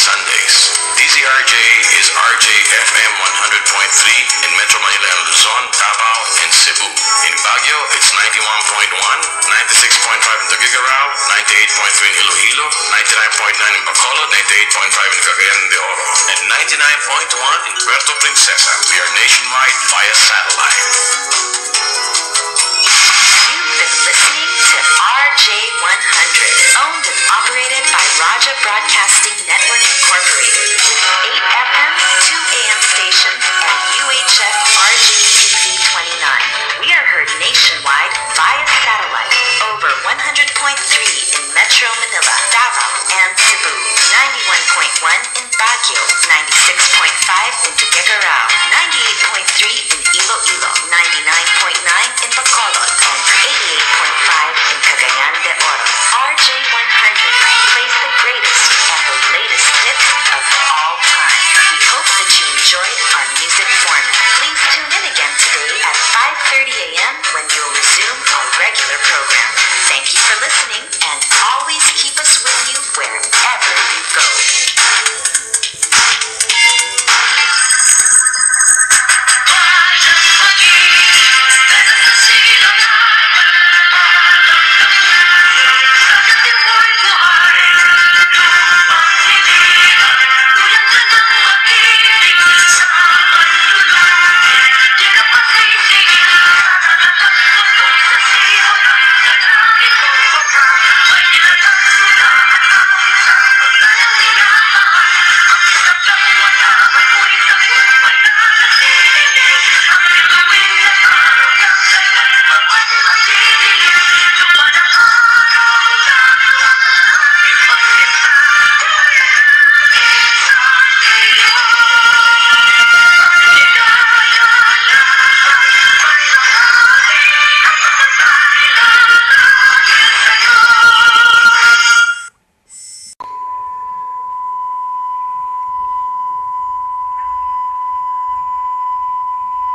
Sundays. DZRJ is RJ-FM 100.3 in Metro Manila and Luzon, Davao, and Cebu. In Baguio, it's 91.1, 96.5 in Tuguegarao, 98.3 in Iloilo, 99.9 in Bacolod, 98.5 in Cagayan de Oro, and 99.1 in Puerto Princesa. We are nationwide via satellite. You've been listening to RJ100, owned and operated by Raja Broadcasting Network Incorporated, with 8 FM, 2 AM stations, and UHF RJTV 29. We are heard nationwide via satellite, over 100.3 in Metro Manila, Davao, and Cebu, 91.1 in Baguio, 96.5 in Tuguegarao, 98.3 in Iloilo, 99.9 in Bacolod, and 88.5 in Cagayan de Oro. RJ100 plays the greatest and the latest hits of all time. We hope that you enjoyed our music format.